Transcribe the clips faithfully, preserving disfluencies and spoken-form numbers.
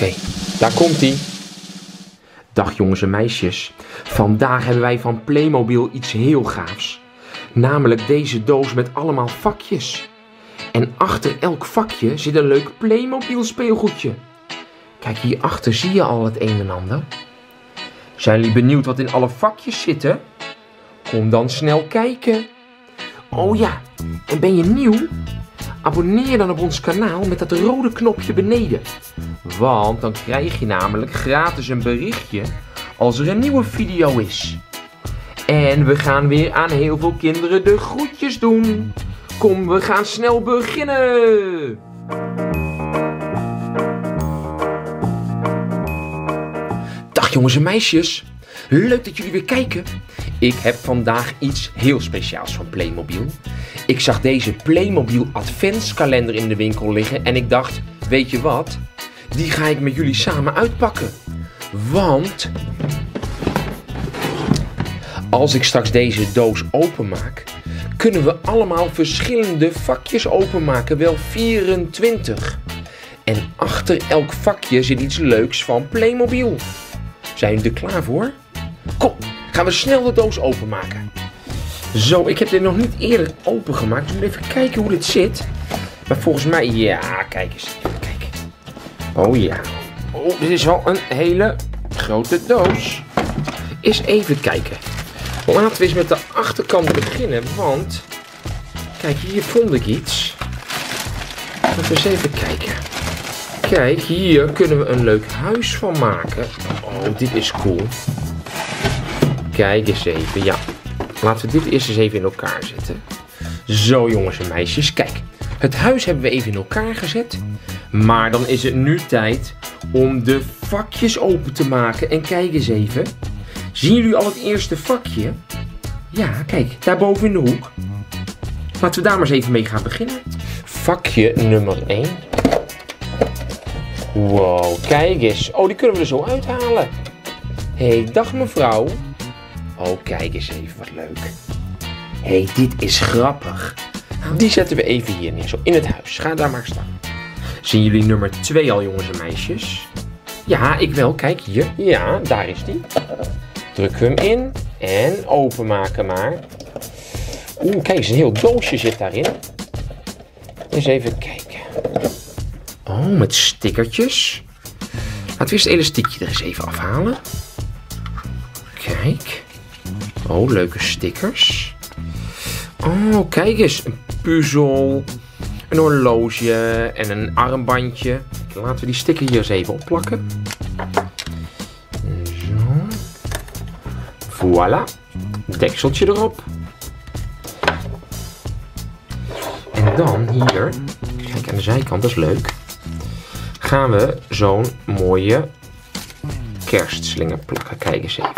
okay, daar komt ie. Dag jongens en meisjes. Vandaag hebben wij van Playmobil iets heel gaafs. Namelijk deze doos met allemaal vakjes. En achter elk vakje zit een leuk Playmobil speelgoedje. Kijk, hierachter zie je al het een en ander. Zijn jullie benieuwd wat in alle vakjes zitten? Kom dan snel kijken. Oh ja, en ben je nieuw? Abonneer je dan op ons kanaal met dat rode knopje beneden. Want dan krijg je namelijk gratis een berichtje als er een nieuwe video is. En we gaan weer aan heel veel kinderen de groetjes doen. Kom, we gaan snel beginnen. Dag jongens en meisjes. Leuk dat jullie weer kijken. Ik heb vandaag iets heel speciaals van Playmobil. Ik zag deze Playmobil adventskalender in de winkel liggen en ik dacht, weet je wat? Die ga ik met jullie samen uitpakken. Want als ik straks deze doos openmaak, kunnen we allemaal verschillende vakjes openmaken, wel vierentwintig. En achter elk vakje zit iets leuks van Playmobil. Zijn jullie er klaar voor? Kom, gaan we snel de doos openmaken. Zo, ik heb dit nog niet eerder opengemaakt. Dus we moeten even kijken hoe dit zit. Maar volgens mij, ja, kijk eens. Even kijken. Oh ja. Oh, dit is wel een hele grote doos. Eens even kijken. Laten we eens met de achterkant beginnen, want kijk, hier vond ik iets. Laten we eens even kijken. Kijk, hier kunnen we een leuk huis van maken. Oh, dit is cool. Kijk eens even, ja. Laten we dit eerst eens even in elkaar zetten. Zo jongens en meisjes, kijk. Het huis hebben we even in elkaar gezet. Maar dan is het nu tijd om de vakjes open te maken. En kijk eens even. Zien jullie al het eerste vakje? Ja, kijk, daarboven in de hoek. Laten we daar maar eens even mee gaan beginnen. Vakje nummer één. Wow, kijk eens. Oh, die kunnen we er zo uithalen. Hé, hey, dag mevrouw. Oh, kijk eens even, wat leuk. Hé, hey, dit is grappig. Die zetten we even hier neer, zo in het huis. Ga daar maar staan. Zien jullie nummer twee al, jongens en meisjes? Ja, ik wel. Kijk hier. Ja, daar is die. Druk hem in en openmaken maar. Oeh, kijk eens, een heel doosje zit daarin. Eens even kijken. Oh, met stickertjes. Laten we eerst het elastiekje er eens even afhalen. Kijk. Oh, leuke stickers. Oh, kijk eens. Een puzzel. Een horloge en een armbandje. Laten we die sticker hier eens even opplakken. Zo. Voilà. Dekseltje erop. En dan hier. Kijk aan de zijkant, dat is leuk. Gaan we zo'n mooie kerstslinger plakken. Kijk eens even.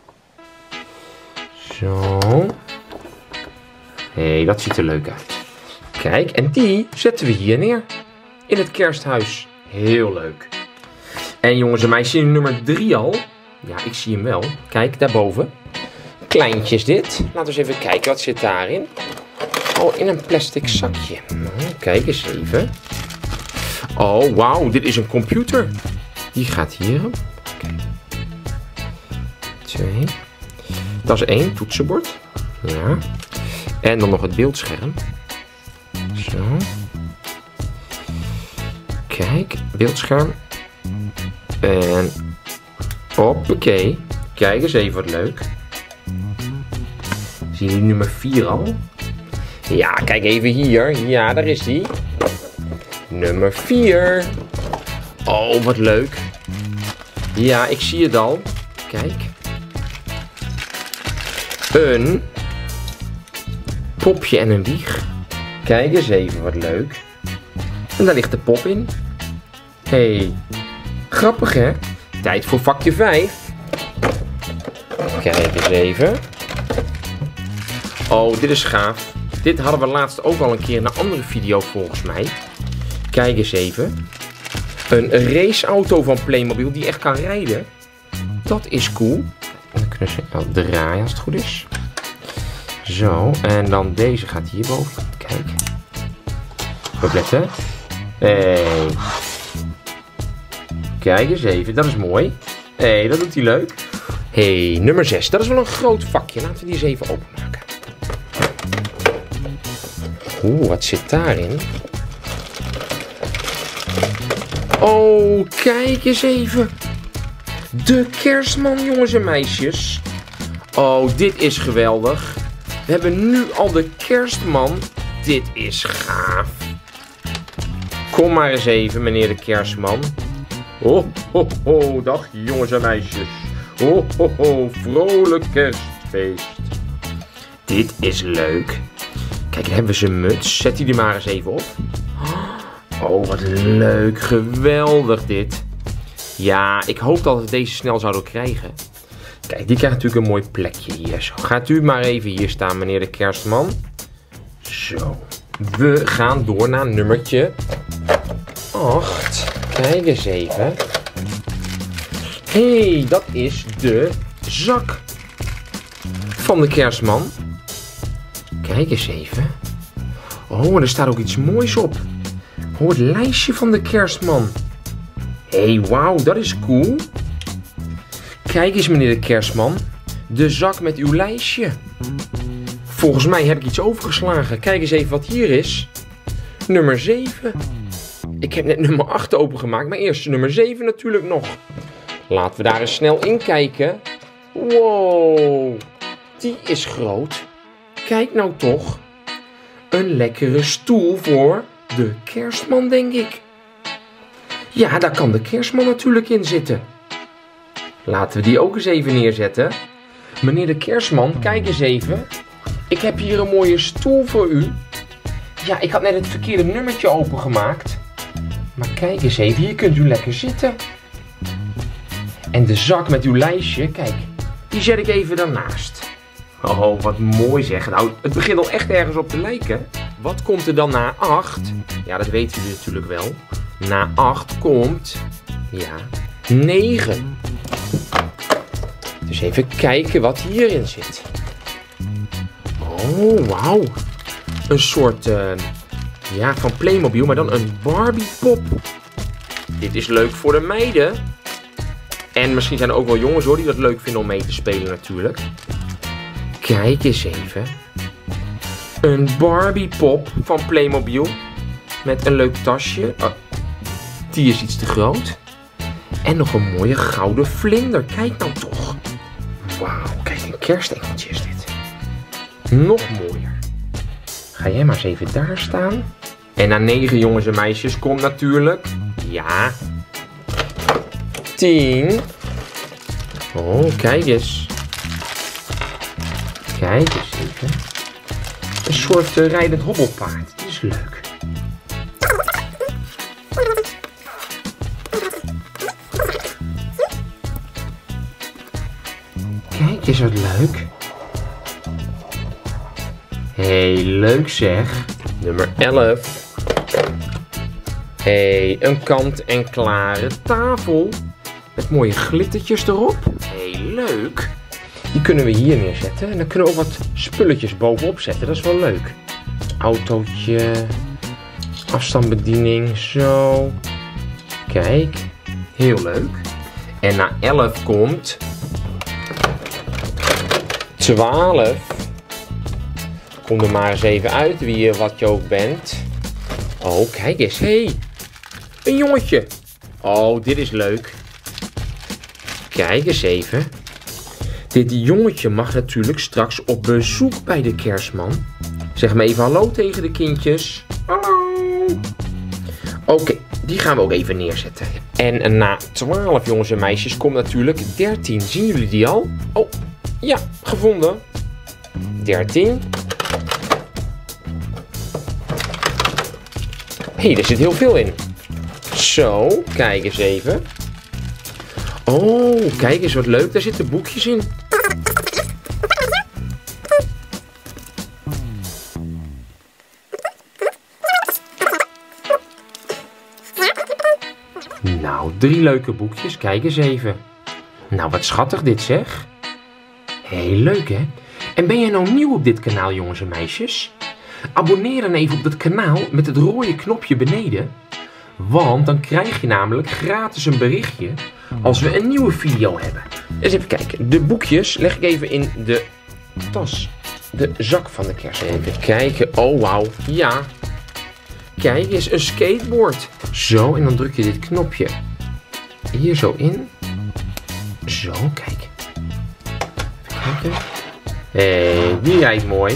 Zo. Hé, hey, dat ziet er leuk uit. Kijk, en die zetten we hier neer. In het kersthuis. Heel leuk. En jongens en meisjes, nummer drie al. Ja, ik zie hem wel. Kijk, daarboven. Kleintje is dit. Laten we eens even kijken, wat zit daarin? Oh, in een plastic zakje. Nou, kijk eens even. Oh, wauw, dit is een computer. Die gaat hierop. Kijk. Twee. Dat is één, toetsenbord. Ja. En dan nog het beeldscherm. Zo. Kijk, beeldscherm. En hoppakee. Kijk eens even wat leuk. Zie je nummer vier al? Ja, kijk even hier. Ja, daar is die. Nummer vier. Oh, wat leuk. Ja, ik zie het al. Kijk. Een popje en een wieg. Kijk eens even, wat leuk. En daar ligt de pop in. Hé, hey, grappig hè? Tijd voor vakje vijf. Kijk eens even. Oh, dit is gaaf. Dit hadden we laatst ook al een keer in een andere video volgens mij. Kijk eens even. Een raceauto van Playmobil die echt kan rijden. Dat is cool. En dan kunnen ze wel draaien als het goed is. Zo, en dan deze gaat hierboven. Kijk. Opletten. Hey. Kijk eens even, dat is mooi. Hé, hey, dat doet hij leuk. Hé, hey, nummer zes. Dat is wel een groot vakje. Laten we die eens even openmaken. Oeh, wat zit daarin? Oh, kijk eens even. De kerstman, jongens en meisjes. Oh, dit is geweldig. We hebben nu al de kerstman. Dit is gaaf. Kom maar eens even, meneer de kerstman. Ho, ho, ho, dag jongens en meisjes. Ho, ho, ho, vrolijk kerstfeest. Dit is leuk. Kijk, dan hebben we zijn muts. Zet die er maar eens even op. Oh, wat leuk. Geweldig dit. Ja, ik hoop dat we deze snel zouden krijgen. Kijk, die krijgt natuurlijk een mooi plekje hier. Zo, gaat u maar even hier staan, meneer de kerstman. Zo. We gaan door naar nummertje acht. Kijk eens even. Hé, hey, dat is de zak van de kerstman. Kijk eens even. Oh, en er staat ook iets moois op. Oh, het lijstje van de kerstman. Hé, hey, wauw, dat is cool. Kijk eens, meneer de kerstman. De zak met uw lijstje. Volgens mij heb ik iets overgeslagen. Kijk eens even wat hier is. Nummer zeven. Ik heb net nummer acht opengemaakt, maar eerst nummer zeven natuurlijk nog. Laten we daar eens snel in kijken. Wow, die is groot. Kijk nou toch. Een lekkere stoel voor de kerstman, denk ik. Ja, daar kan de kerstman natuurlijk in zitten. Laten we die ook eens even neerzetten. Meneer de kerstman, kijk eens even. Ik heb hier een mooie stoel voor u. Ja, ik had net het verkeerde nummertje opengemaakt. Maar kijk eens even, hier kunt u lekker zitten. En de zak met uw lijstje, kijk, die zet ik even daarnaast. Oh, wat mooi zeg. Nou, het begint al echt ergens op te lijken. Wat komt er dan na acht? Ja, dat weten jullie natuurlijk wel. Na acht komt, ja, negen. Dus even kijken wat hierin zit. Oh, wauw. Een soort, uh, ja, van Playmobil, maar dan een Barbie pop. Dit is leuk voor de meiden. En misschien zijn er ook wel jongens hoor, die dat leuk vinden om mee te spelen natuurlijk. Kijk eens even. Een Barbie pop van Playmobil. Met een leuk tasje. Oh, die is iets te groot. En nog een mooie gouden vlinder. Kijk nou toch. Wauw, kijk, een kerstengeltje is dit. Nog mooier. Ga jij maar eens even daar staan. En na negen jongens en meisjes komt natuurlijk, ja, tien. Oh, kijk eens. Kijk eens even. Een soort uh, rijdend hobbelpaard. Dat is leuk. Kijk eens wat leuk. Hé, hey, leuk zeg. Nummer elf. Hé, hey, een kant-en-klare tafel. Met mooie glittertjes erop. Hé, hey, leuk. Die kunnen we hier neerzetten. En dan kunnen we ook wat spulletjes bovenop zetten. Dat is wel leuk. Autootje. Afstandsbediening. Zo. Kijk. Heel leuk. En na elf komt twaalf. Kom er maar eens even uit wie je wat je ook bent. Oh, kijk eens. Hé. Hey, een jongetje. Oh, dit is leuk. Kijk eens even. Dit jongetje mag natuurlijk straks op bezoek bij de kerstman. Zeg maar even hallo tegen de kindjes. Hallo. Oké, okay, die gaan we ook even neerzetten. En na twaalf jongens en meisjes komt natuurlijk dertien. Zien jullie die al? Oh, ja, gevonden. dertien. Hé, hey, er zit heel veel in. Zo, kijk eens even. Oh, kijk eens wat leuk. Daar zitten boekjes in. Nou, drie leuke boekjes. Kijk eens even. Nou, wat schattig dit zeg. Heel leuk hè. En ben jij nou nieuw op dit kanaal jongens en meisjes? Abonneer dan even op dat kanaal met het rode knopje beneden. Want dan krijg je namelijk gratis een berichtje als we een nieuwe video hebben. Eens even kijken. De boekjes leg ik even in de tas. De zak van de kerst. Even kijken. Oh, wauw. Ja. Kijk eens, een skateboard. Zo, en dan druk je dit knopje hier zo in. Zo, kijk. Even kijken. Hé, hey, die rijdt mooi.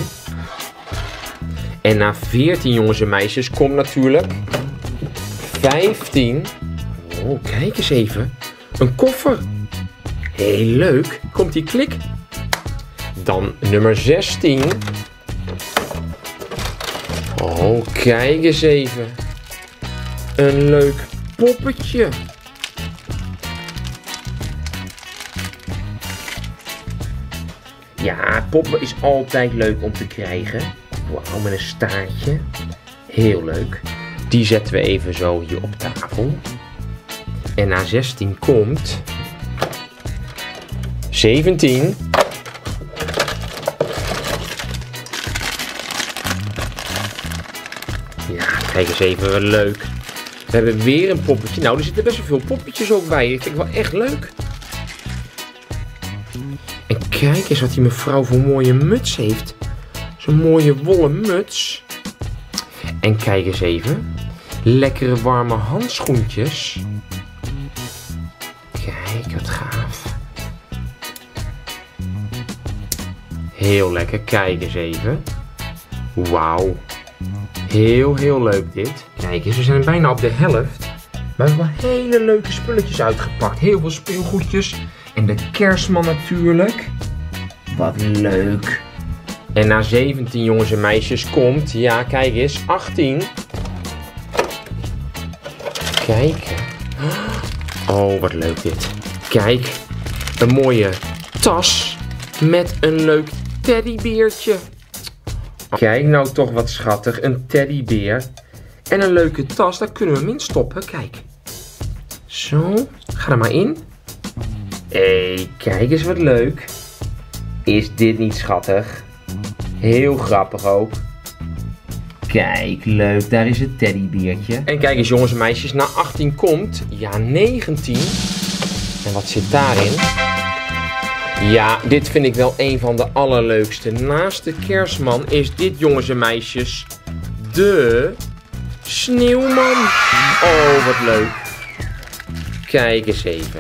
En na veertien jongens en meisjes komt natuurlijk vijftien. Oh, kijk eens even. Een koffer. Heel leuk. Komt die klik. Dan nummer zestien. Oh, kijk eens even. Een leuk poppetje. Ja, poppen is altijd leuk om te krijgen. Wauw, met een staartje. Heel leuk. Die zetten we even zo hier op tafel. En na zestien komt zeventien. Ja, kijk eens even, wat leuk. We hebben weer een poppetje. Nou, er zitten best wel veel poppetjes ook bij. Ik vind het wel echt leuk. En kijk eens wat die mevrouw voor mooie muts heeft. Zo'n mooie wollen muts. En kijk eens even. Lekkere warme handschoentjes. Kijk, wat gaaf. Heel lekker, kijk eens even. Wauw. Heel, heel leuk dit. Kijk eens, we zijn bijna op de helft. Maar we hebben hele leuke spulletjes uitgepakt. Heel veel speelgoedjes. En de kerstman natuurlijk. Wat leuk. En na zeventien jongens en meisjes komt, ja kijk eens, achttien. Kijk. Oh, wat leuk dit. Kijk, een mooie tas met een leuk teddybeertje. Kijk nou toch wat schattig, een teddybeer. En een leuke tas, daar kunnen we hem in stoppen, kijk. Zo, ga er maar in. Hé, hey, kijk eens wat leuk. Is dit niet schattig? Heel grappig ook. Kijk, leuk, daar is het teddybeertje. En kijk eens jongens en meisjes, na achttien komt, ja negentien. En wat zit daarin? Ja, dit vind ik wel een van de allerleukste. Naast de kerstman is dit jongens en meisjes de sneeuwman. Oh, wat leuk. Kijk eens even.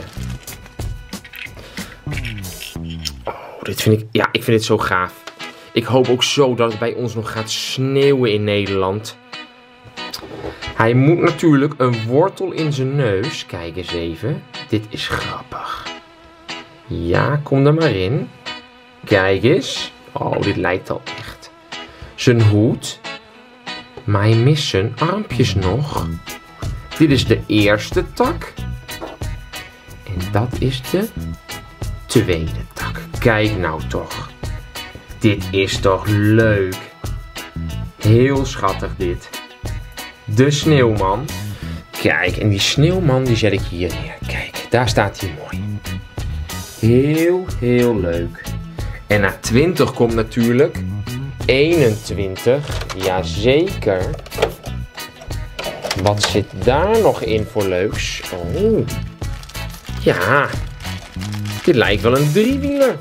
Oh, dit vind ik, ja, ik vind dit zo gaaf. Ik hoop ook zo dat het bij ons nog gaat sneeuwen in Nederland. Hij moet natuurlijk een wortel in zijn neus. Kijk eens even. Dit is grappig. Ja, kom er maar in. Kijk eens. Oh, dit lijkt al echt. Zijn hoed. Maar hij mist zijn armpjes nog. Dit is de eerste tak. En dat is de tweede tak. Kijk nou toch. Dit is toch leuk. Heel schattig dit. De sneeuwman. Kijk, en die sneeuwman die zet ik hier neer. Kijk, daar staat hij mooi. Heel, heel leuk. En na twintig komt natuurlijk eenentwintig. Jazeker. Wat zit daar nog in voor leuks? Oh. Ja. Dit lijkt wel een driewieler.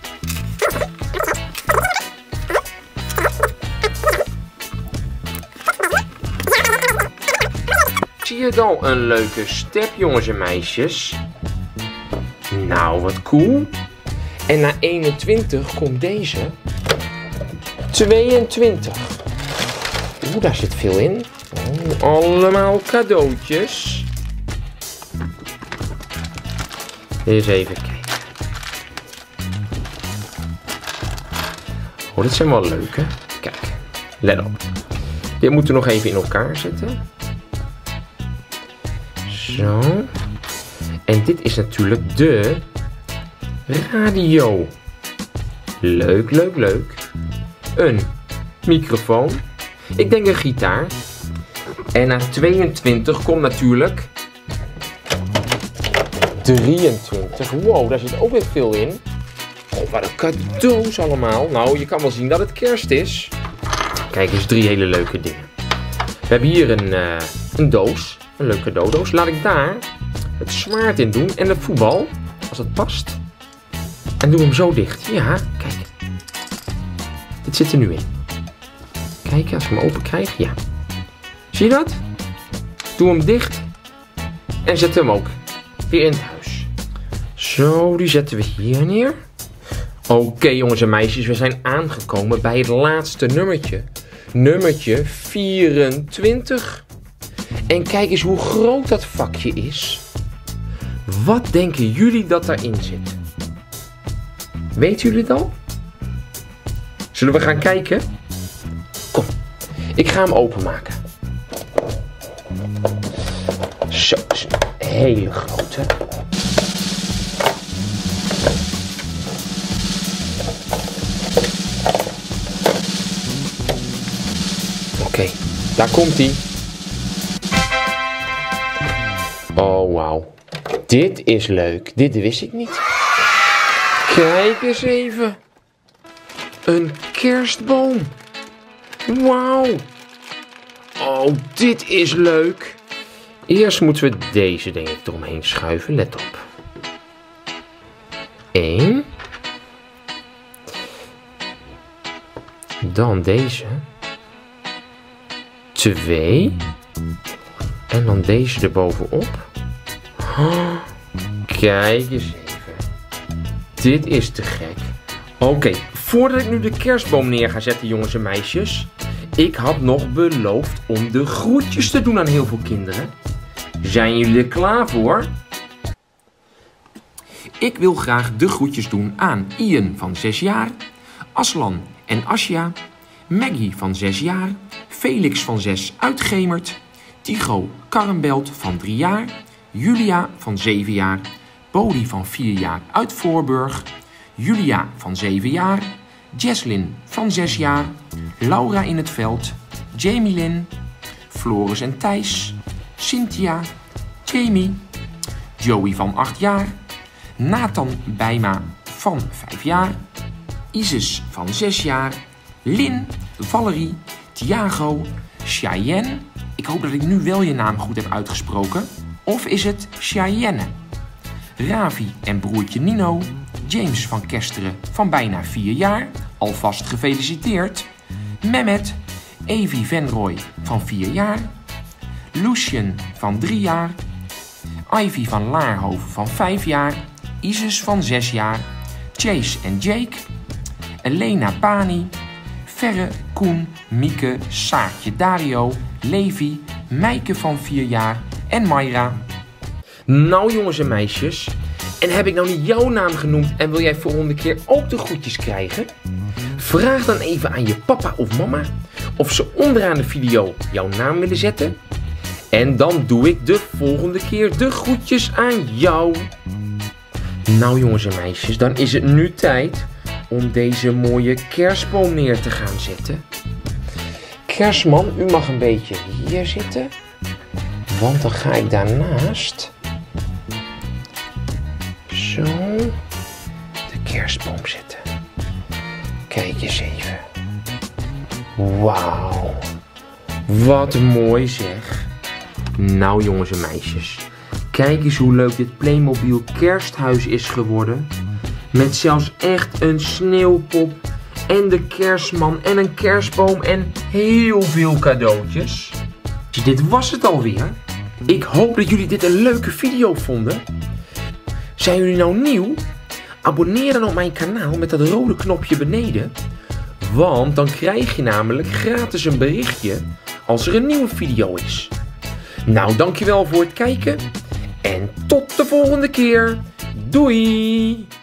Zie je dan een leuke step, jongens en meisjes? Nou, wat cool. En na eenentwintig komt deze. tweeëntwintig. Oeh, daar zit veel in. Oh, allemaal cadeautjes. Eens even kijken. Oh, dit zijn wel leuke. Kijk, let op. Dit moeten we nog even in elkaar zetten. Zo. En dit is natuurlijk de radio. Leuk, leuk, leuk. Een microfoon. Ik denk een gitaar. En na tweeëntwintig komt natuurlijk drieëntwintig. Wow, daar zit ook weer veel in. Oh, wat een cadeaus allemaal. Nou, je kan wel zien dat het kerst is. Kijk eens, drie hele leuke dingen. We hebben hier een, uh, een doos. Een leuk cadeaudoos. Laat ik daar het zwaard in doen en de voetbal, als het past. En doe hem zo dicht. Ja, kijk. Dit zit er nu in. Kijk, als ik hem open krijg, ja. Zie je dat? Doe hem dicht. En zet hem ook weer in het huis. Zo, die zetten we hier neer. Oké, okay, jongens en meisjes, we zijn aangekomen bij het laatste nummertje. Nummertje vierentwintig. En kijk eens hoe groot dat vakje is. Wat denken jullie dat daarin zit? Weten jullie het al? Zullen we gaan kijken? Kom, ik ga hem openmaken. Zo, dat is een hele grote. Oké, okay, daar komt hij. Oh, wauw. Dit is leuk. Dit wist ik niet. Kijk eens even. Een kerstboom. Wauw. Oh, dit is leuk. Eerst moeten we deze, denk ik, eromheen schuiven. Let op. Eén. Dan deze. Twee. En dan deze erbovenop. Oh, kijk eens even. Dit is te gek. Oké, okay, voordat ik nu de kerstboom neer ga zetten, jongens en meisjes. Ik had nog beloofd om de groetjes te doen aan heel veel kinderen. Zijn jullie er klaar voor? Ik wil graag de groetjes doen aan Ian van zes jaar, Aslan en Asja, Maggie van zes jaar, Felix van zes uit Gemert, Tycho Karrenbelt van drie jaar, Julia van zeven jaar, Bodie van vier jaar uit Voorburg, Julia van zeven jaar, Jesslyn van zes jaar, Laura in het veld, Jamie Lynn, Floris en Thijs, Cynthia, Jamie, Joey van acht jaar, Nathan Bijma van vijf jaar, Isis van zes jaar, Lynn, Valerie, Thiago, Cheyenne. Ik hoop dat ik nu wel je naam goed heb uitgesproken. Of is het Cheyenne? Ravi en broertje Nino, James van Kesteren van bijna vier jaar, alvast gefeliciteerd. Mehmet, Evie Venrooy van vier jaar, Lucien van drie jaar, Ivy van Laarhoven van vijf jaar, Isis van zes jaar, Chase en Jake, Elena Pani, Verre, Koen, Mieke, Saartje, Dario, Levi, Meike van vier jaar en Mayra. Nou jongens en meisjes, en heb ik nou niet jouw naam genoemd en wil jij volgende keer ook de groetjes krijgen? Vraag dan even aan je papa of mama of ze onderaan de video jouw naam willen zetten. En dan doe ik de volgende keer de groetjes aan jou. Nou jongens en meisjes, dan is het nu tijd om deze mooie kerstboom neer te gaan zetten. Kerstman, u mag een beetje hier zitten. Want dan ga ik daarnaast zo de kerstboom zetten. Kijk eens even. Wauw. Wat mooi zeg. Nou jongens en meisjes. Kijk eens hoe leuk dit Playmobil kersthuis is geworden. Met zelfs echt een sneeuwpop en de kerstman en een kerstboom en heel veel cadeautjes. Dus dit was het alweer. Ik hoop dat jullie dit een leuke video vonden. Zijn jullie nou nieuw? Abonneer dan op mijn kanaal met dat rode knopje beneden. Want dan krijg je namelijk gratis een berichtje als er een nieuwe video is. Nou, dankjewel voor het kijken. En tot de volgende keer. Doei!